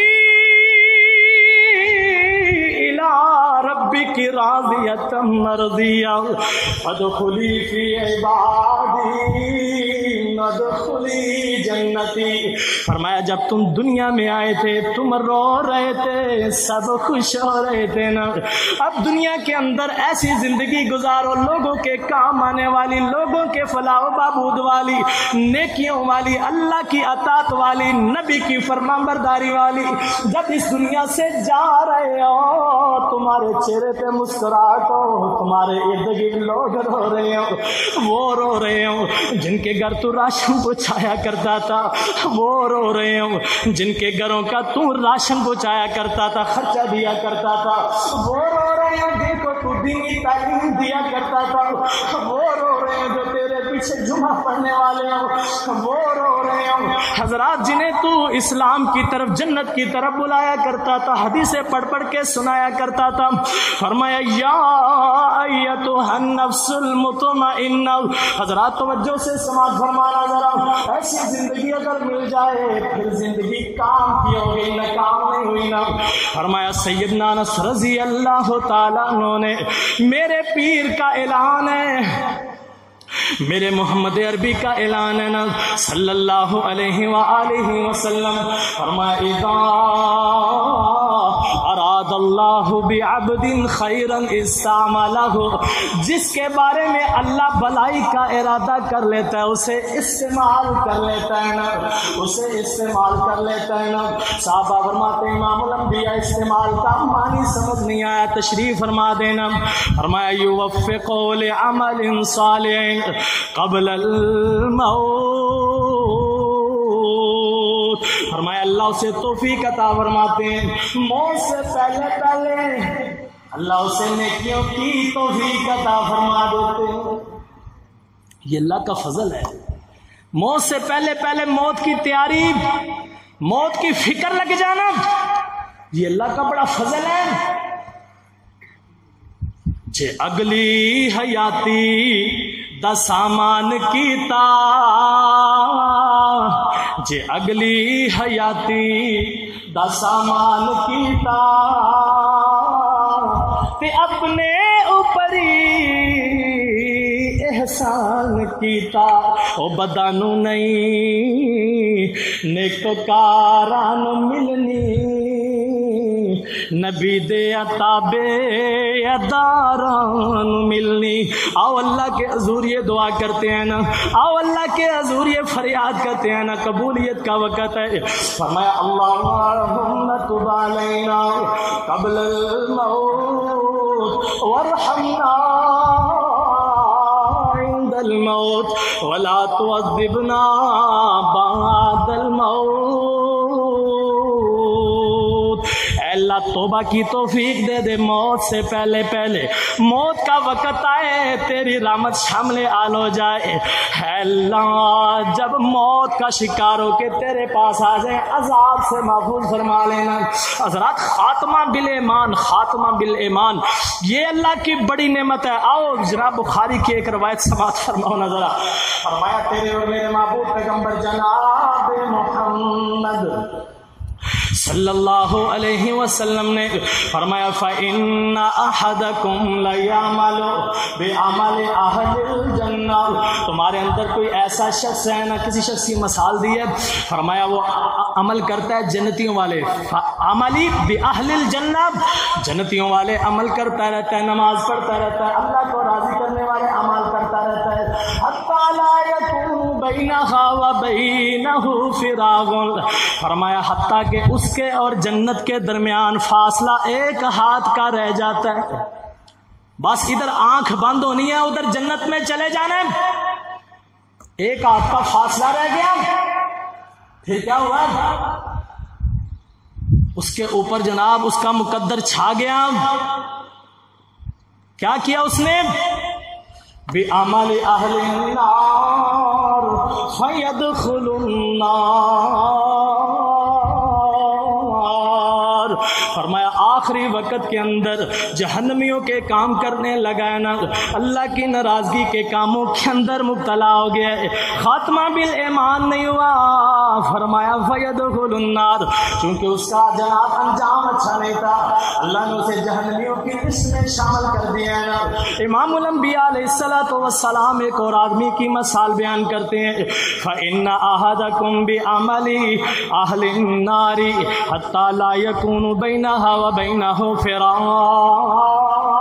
الی ربک راضیۃ مرضیہ فادخلی فی عبادی ادخلی جنتی۔ فرمایا جب تم دنیا میں آئے تھے تم رو رہے تھے، سب خوش ہو رہے تھے نا، اب دنیا کے اندر ایسی زندگی گزارو لوگوں کے کام آنے والی، لوگوں کے فلاح و بہبود والی، نیکیوں والی، اللہ کی اطاعت والی، نبی کی فرمانبرداری والی۔ جب اس دنیا سے جا رہے ہو تمہارے چہرے پہ مسکراہٹ ہو، تمہارے ارد گرد لوگ رو رہے ہو، وہ رو رہے ہو جن کے گھر تو راشن پہنچایا کرتا تھا، وہ رو رہے ہو جن کے گھروں کا تو راشن پہنچایا کرتا تھا، خرچہ دیا کرتا تھا، وہ رو رہے ہو جن کو تو دینی تعلیم دیا کرتا تھا، وہ رو رہے ہیں جو تیرے پیچھے جمعہ پڑھنے والے ہو، وہ رو رہے ہو حضرات جنہیں تو اسلام کی طرف جنت کی طرف بلایا کرتا تھا، حدیثیں پڑھ پڑھ کے سنایا کرتا تھا۔ فرمایا یا ایتھا النفس المطمئنہ، حضرات توجہ سے سماعت فرمانا ذرا، ایسی زندگی اگر مل جائے پھر زندگی کام کی ہو گئی نہ کام نہیں ہوئی نا۔ فرمایا سیدنا انس رضی اللہ تعالیٰ عنہ نے، میرے پیر کا اعلان ہے، میرے محمد عربی کا اعلان ہے نا صلی اللہ علیہ وآلہ وسلم، فرمایا اذا اراد اللہ بعبد خیرا استعملہ، جس کے بارے میں اللہ بلائی کا ارادہ کر لیتا ہے اسے استعمال کر لیتا ہے نا، اسے استعمال کر لیتا ہے نا۔ صحابہ فرماتے ہیں امام الانبیاء استعمال کا معنی سمجھ نہیں آیا، تشریح فرما دینا۔ فرمایا یوفق لعمل صالح قبل الموت، فرمایا اللہ اسے توفیق عطا فرماتے ہیں، موت سے پہلے پہلے اللہ اسے نیکیوں کی توفیق عطا فرما دیتے ہیں۔ یہ اللہ کا فضل ہے، موت سے پہلے پہلے موت کی تیاری، موت کی فکر لگ جانا، یہ اللہ کا بڑا فضل ہے. جے اگلی حیاتی دا سامان کیتا، جے اگلی حیاتی دا سامان کیتا، تے اپنے اوپری احسان کیتا. او بدانو نہیں نیکوکاران ملنی، نبی دے عطابے اداران ملنی. آؤ اللہ کے حضور یہ دعا کرتے ہیں نا، آؤ اللہ کے حضور یہ فریاد کرتے ہیں نا، قبولیت کا وقت ہے. فرمایا اللہم تب علینا قبل الموت وارحمنا عند الموت ولا تعذبنا بعد الموت. اللہ توبہ کی توفیق دے دے، موت سے پہلے پہلے موت کا وقت آئے تیری رحمت شامل آل ہو جائے. اے اللہ جب موت کا شکار ہو کے تیرے پاس آ جائیں عذاب سے محفوظ فرما لینا. حضرات خاتمہ بالایمان، خاتمہ بالایمان یہ اللہ کی بڑی نعمت ہے. آؤ جناب بخاری کی ایک روایت سماعت فرماؤ نا ذرا. فرمایا تیرے اور میرے محبوب پیغمبر جناب محمد صلی اللہ علیہ وسلم نے فرمایا فَإِنَّ أَحَدَكُمْ لَيَعْمَلُ بِعَمَلِ أَهْلِ الْجَنَّةِ. تمہارے اندر کوئی ایسا شخص ہے نا، کسی شخص کی مثال دی ہے، فرمایا وہ عمل کرتا ہے جنتیوں والے، عملی بِأَهْلِ الْجَنَّةِ، جنتیوں والے عمل کرتا رہتا ہے، نماز پڑھتا رہتا ہے، اللہ کو راضی کرنے والے عمل کرتا رہتا ہے. حَتَّى لَا يَكُونُ بَيْنَهَا وَبَيْنَهُ فِرَاغٌ. فرمایا حتیٰ کہ اس کے اور جنت کے درمیان فاصلہ ایک ہاتھ کا رہ جاتا ہے. بس ادھر آنکھ بند ہونی ہے، ادھر جنت میں چلے جانا ہے. ایک ہاتھ کا فاصلہ رہ گیا، پھر کیا ہوا؟ اس کے اوپر جناب اس کا مقدر چھا گیا. کیا کیا اس نے؟ بِعَمَلِ أَهْلِ النَّارِ فَيَدْخُلُ النَّارِ. فرمایا آخری وقت کے اندر جہنمیوں کے کام کرنے لگا ہے نا، اللہ کی ناراضگی کے کاموں کے اندر مبتلا ہو گیا ہے، خاتمہ بالایمان نہیں ہوا. فرمایا فیدخل النار، چونکہ اس کا جناب انجام اچھا نہیں تھا، اللہ نے اسے جہنمیوں کی لسٹ میں شامل کر دیا ہے نا. امام الانبیاء علیہ الصلوۃ والسلام ایک اور آدمی کی مثال بیان کرتے ہیں فإن أحدكم بعمل أهل النار حتى لا يكون بينها وبينه فراغ.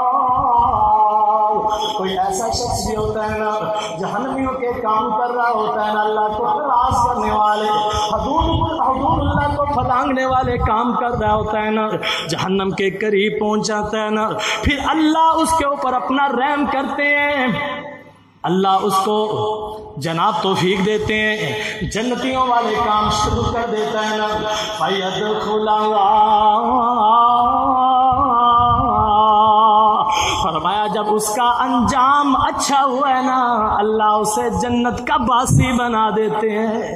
کوئی ایسا شخص بھی ہوتا ہے نا جہنمیوں کے کام کر رہا ہوتا ہے نا، اللہ کو ناراض کرنے والے، حدود اللہ کو پھلانگنے والے کام کر رہا ہوتا ہے نا، جہنم کے قریب پہنچ جاتا ہے نا، پھر اللہ اس کے اوپر اپنا رحم کرتے ہیں، اللہ اس کو جناب توفیق دیتے ہیں، جنتیوں والے کام شروع کر دیتا ہے نا. فرمایا جب اس کا انجام اچھا ہوا ہے نا، اللہ اسے جنت کا باسی بنا دیتے ہیں.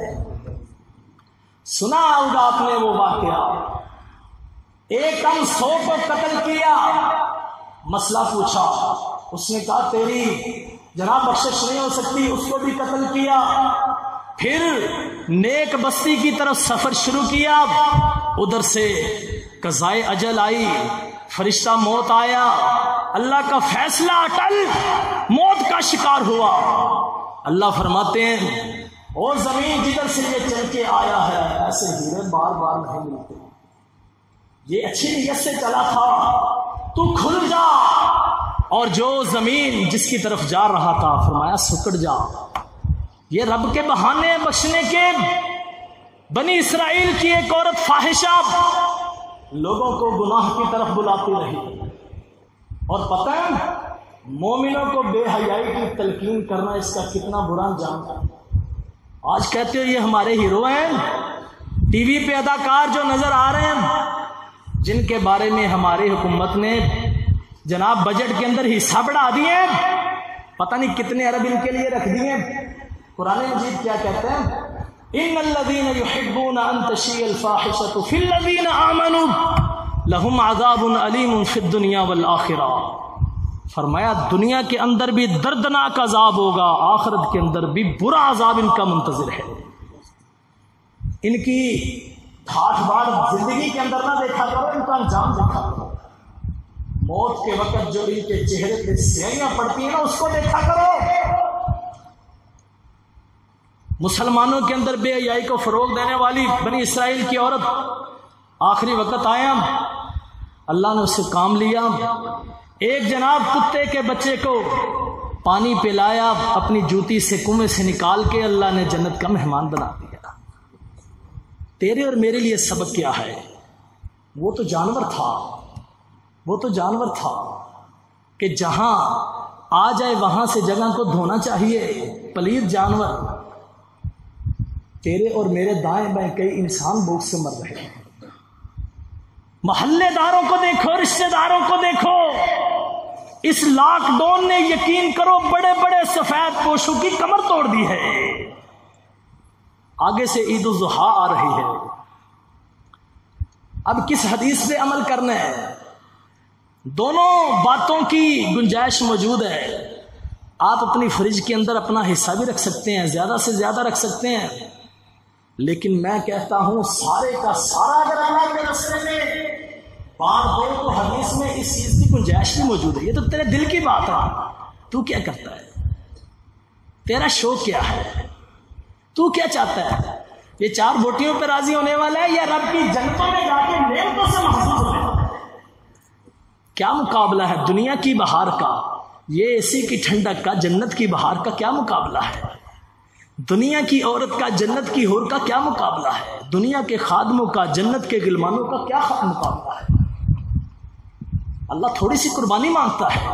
سنا ہوگا آپ نے وہ واقعہ، ایک کم 100 کو قتل کیا، مسئلہ پوچھا، اس نے کہا تیری جناب بخشش نہیں ہو سکتی، اس کو بھی قتل کیا. پھر نیک بستی کی طرف سفر شروع کیا، ادھر سے قضائے اجل آئی، فرشتہ موت آیا، اللہ کا فیصلہ اٹل، موت کا شکار ہوا. اللہ فرماتے ہیں اور زمین جدھر سے یہ چل کے آیا ہے ایسے ہیرے بار بار نہیں ملتے، یہ اچھی نیت سے چلا تھا، تو کھل جا. اور جو زمین جس کی طرف جا رہا تھا فرمایا سکڑ جا. یہ رب کے بہانے بخشنے کے. بنی اسرائیل کی ایک عورت فاحشہ لوگوں کو گناہ کی طرف بلاتی رہی، اور پتہ ہے مومنوں کو بے حیائی کی تلقین کرنا اس کا کتنا برا انجام ہے. آج کہتے ہو یہ ہمارے ہیرو ہیں، ٹی وی پہ اداکار جو نظر آ رہے ہیں، جن کے بارے میں ہماری حکومت نے جناب بجٹ کے اندر حصہ بڑھا دیے، پتہ نہیں کتنے ارب ان کے لیے رکھ دیے. قرآن مجید کیا کہتے ہیں؟ ان الذين يحبون ان تشيع الفاحشة في الذين آمنوا لہم عذاب علیم فی الدنیا والآخرہ، فرمایا دنیا کے اندر بھی دردناک عذاب ہوگا، آخرت کے اندر بھی برا عذاب ان کا منتظر ہے۔ ان کی ٹھاٹھ باٹھ زندگی کے اندر نہ دیکھا کرو، ان کا انجام دیکھا کرو۔ موت کے وقت جو ان کے چہرے پہ سیاہیاں پڑتی ہیں نا، اس کو دیکھا کرو۔ مسلمانوں کے اندر بے حیائی کو فروغ دینے والی بنی اسرائیل کی عورت، آخری وقت آیا، اللہ نے اس سے کام لیا، ایک جناب کتے کے بچے کو پانی پلایا، اپنی جوتی سے کنویں سے نکال کے اللہ نے جنت کا مہمان بنا دیا۔ تیرے اور میرے لیے سبق کیا ہے؟ وہ تو جانور تھا، وہ تو جانور تھا کہ جہاں آ جائے وہاں سے جگہ کو دھونا چاہیے، پلید جانور۔ تیرے اور میرے دائیں بائیں کئی انسان بھوک سے مر رہے ہیں۔ محلے داروں کو دیکھو، رشتہ داروں کو دیکھو، اس لاک ڈاؤن نے یقین کرو بڑے بڑے سفید پوشوں کی کمر توڑ دی ہے۔ آگے سے عید الاضحیٰ آ رہی ہے، اب کس حدیث پہ عمل کرنا ہے؟ دونوں باتوں کی گنجائش موجود ہے۔ آپ اپنی فریج کے اندر اپنا حصہ بھی رکھ سکتے ہیں، زیادہ سے زیادہ رکھ سکتے ہیں، لیکن میں کہتا ہوں سارے کا سارا اگر اللہ کے راستے میں بانٹ دو تو حدیث میں اس چیز کی گنجائش بھی موجود ہے۔ یہ تو تیرے دل کی بات ہے، تو کیا کرتا ہے؟ تیرا شوق کیا ہے؟ تو کیا چاہتا ہے؟ یہ 4 بوٹیوں پہ راضی ہونے والا ہے یا رب کی جنتوں میں جا کے نعمتوں سے محفوظ ہونے والا ہے؟ کیا مقابلہ ہے دنیا کی بہار کا، یہ اسی کی ٹھنڈک کا، جنت کی بہار کا کیا مقابلہ ہے؟ دنیا کی عورت کا جنت کی حور کا کیا مقابلہ ہے؟ دنیا کے خادموں کا جنت کے غلمانوں کا کیا مقابلہ ہے؟ اللہ تھوڑی سی قربانی مانگتا ہے۔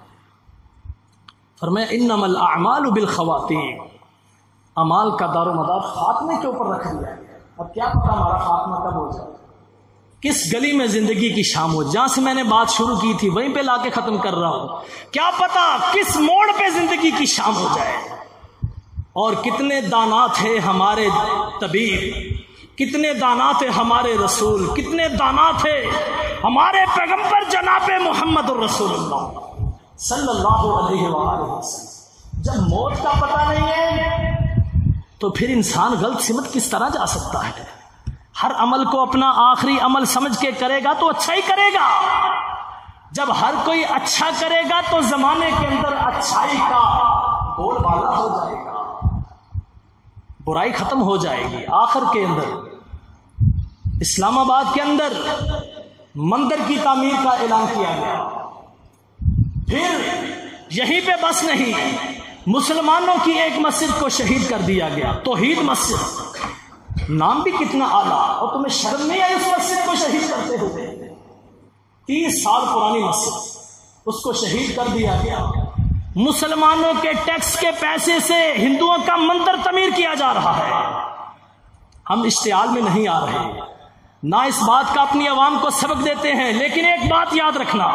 فرمایا انما الاعمال بالخواتیم، اعمال کا دار و مدار خاتمے کے اوپر رکھ دیا ہے۔ اب کیا پتا ہمارا خاتمہ کب ہو جائے، کس گلی میں زندگی کی شام ہو۔ جہاں سے میں نے بات شروع کی تھی وہیں پہ لا کے ختم کر رہا ہوں، کیا پتا کس موڑ پہ زندگی کی شام ہو جائے۔ اور کتنے دانا تھے ہمارے طبیب، کتنے دانا تھے ہمارے رسول، کتنے دانا تھے ہمارے پیغمبر جناب محمد الرسول اللہ صلی اللہ علیہ وآلہ وسلم۔ جب موت کا پتہ نہیں ہے تو پھر انسان غلط سمت کس طرح جا سکتا ہے؟ ہر عمل کو اپنا آخری عمل سمجھ کے کرے گا تو اچھا ہی کرے گا۔ جب ہر کوئی اچھا کرے گا تو زمانے کے اندر اچھائی کا بول بالا ہو جائے گا، برائی ختم ہو جائے گی۔ آخر کے اندر اسلام آباد کے اندر مندر کی تعمیر کا اعلان کیا گیا، پھر یہیں پہ بس نہیں، مسلمانوں کی ایک مسجد کو شہید کر دیا گیا، توحید مسجد، نام بھی کتنا اعلیٰ، اور تمہیں شرم نہیں آئی اس مسجد کو شہید کرتے ہوئے؟ 30 سال پرانی مسجد، اس کو شہید کر دیا گیا۔ مسلمانوں کے ٹیکس کے پیسے سے ہندوؤں کا مندر تعمیر کیا جا رہا ہے۔ ہم اشتعال میں نہیں آ رہے، نہ اس بات کا اپنی عوام کو سبق دیتے ہیں، لیکن ایک بات یاد رکھنا،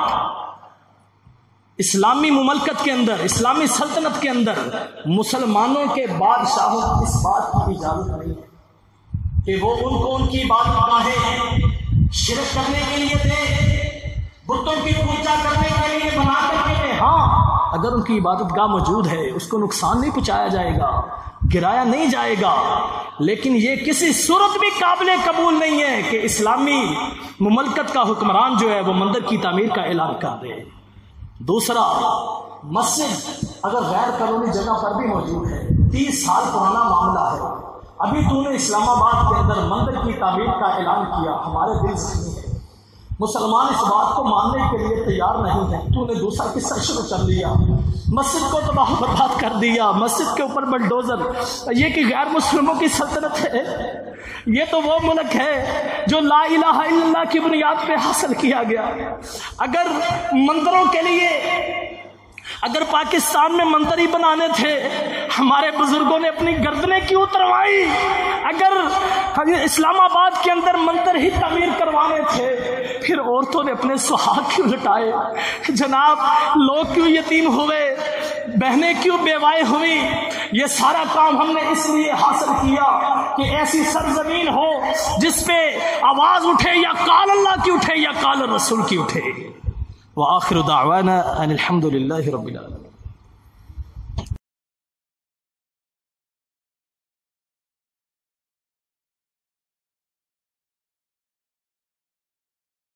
اسلامی مملکت کے اندر، اسلامی سلطنت کے اندر مسلمانوں کے بادشاہوں کو اس بات کی اجازت نہیں ہے کہ وہ ان کو ان کی عبادت گاہیں شرک کرنے کے لیے دیں، بتوں کی پوجا کرنے کے لیے بنا کر کے دیں۔ ہاں، اگر ان کی عبادت گاہ موجود ہے اس کو نقصان نہیں پہنچایا جائے گا، گرایا نہیں جائے گا، لیکن یہ کسی صورت بھی قابل قبول نہیں ہے کہ اسلامی مملکت کا حکمران جو ہے وہ مندر کی تعمیر کا اعلان کر دے۔ دوسرا، مسجد اگر غیر قانونی جگہ پر بھی موجود ہے، 30 سال پرانا معاملہ ہے، ابھی تو نے اسلام آباد کے اندر مندر کی تعمیر کا اعلان کیا، ہمارے دل سے نہیں ہے، مسلمان اس بات کو ماننے کے لیے تیار نہیں ہے، تو نے دوسرا قصہ شروع کر لیا، مسجد کو تباہ برباد کر دیا، مسجد کے اوپر بلڈوزر۔ یہ کہ غیر مسلموں کی سلطنت ہے، یہ تو وہ ملک ہے جو لا الہ الا اللہ کی بنیاد پہ حاصل کیا گیا۔ اگر مندروں کے لیے، اگر پاکستان میں مندر ہی بنانے تھے، ہمارے بزرگوں نے اپنی گردنیں کیوں اتروائی؟ اگر اسلام آباد کے اندر مندر ہی تعمیر کروانے تھے، پھر عورتوں نے اپنے سہاگ کیوں لٹائے؟ جناب، لوگ کیوں یتیم ہوئے، بہنیں کیوں بیوائیں ہوئی؟ یہ سارا کام ہم نے اس لیے حاصل کیا کہ ایسی سرزمین ہو جس پہ آواز اٹھے یا قال اللہ کی اٹھے یا قال رسول کی اٹھے۔ وآخر دعوانا ان الحمد للہ رب العالمین۔